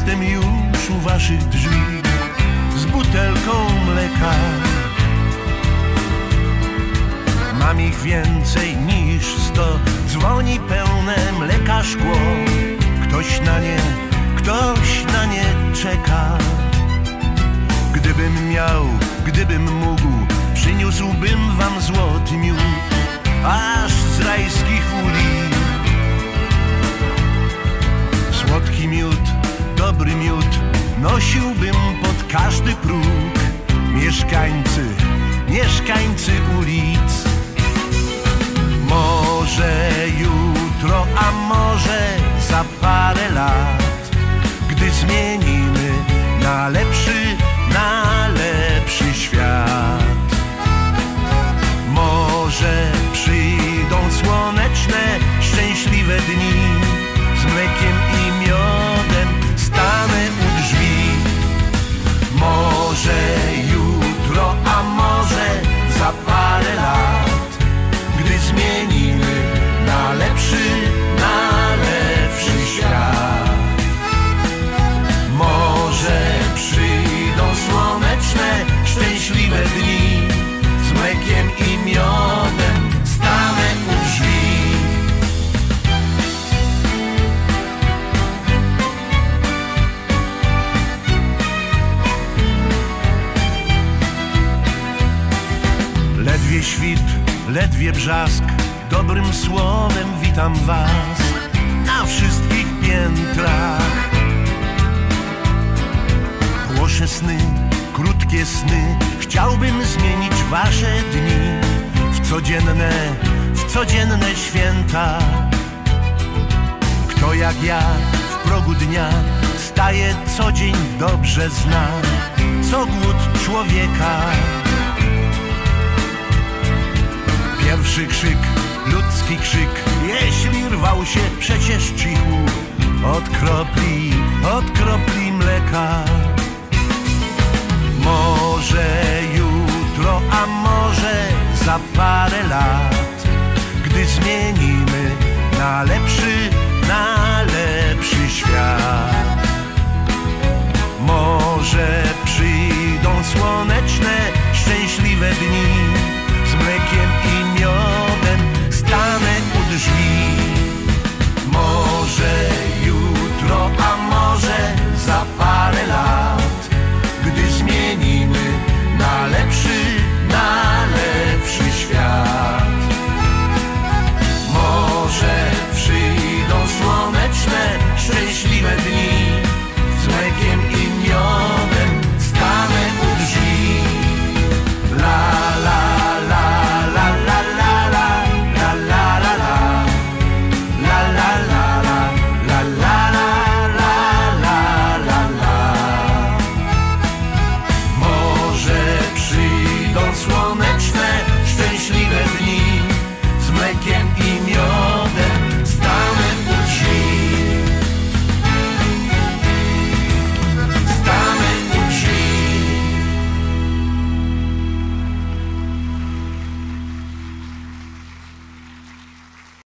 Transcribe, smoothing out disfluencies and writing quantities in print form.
jestem już u waszych drzwi z butelką mleka. Mam ich więcej niż 100, dzwoni pełne mleka szkło. Ktoś na nie czeka. Gdybym miał, gdybym mógł, przyniósłbym wam złoty miód, aż z rajskich ulic. Słodki miód, dobry miód, nosiłbym pod każdy próg. Mieszkańcy ulic. Może jutro, a może za parę lat, gdy zmienimy na lepszy świat. Może przyjdą słoneczne, szczęśliwe dni, z mlekiem i miodem stanę u drzwi. Może jutro, a może za parę lat, gdy zmienimy na lepszy świat. Może przyjdą słoneczne, szczęśliwe dni, z mlekiem i miodem stanę u drzwi. Ledwie świt, ledwie brzask, dobrym słowem witam was na wszystkich piętrach. Głoszę sny, krótkie sny, chciałbym zmienić wasze dni w codzienne święta. Kto jak ja w progu dnia staje co dzień, dobrze zna, co głód człowieka. Pierwszy krzyk, ludzki krzyk, jeśli rwał się przecież cichu od kropli mleka. Może jutro, a może za parę lat, gdy zmienimy na lepszy świat.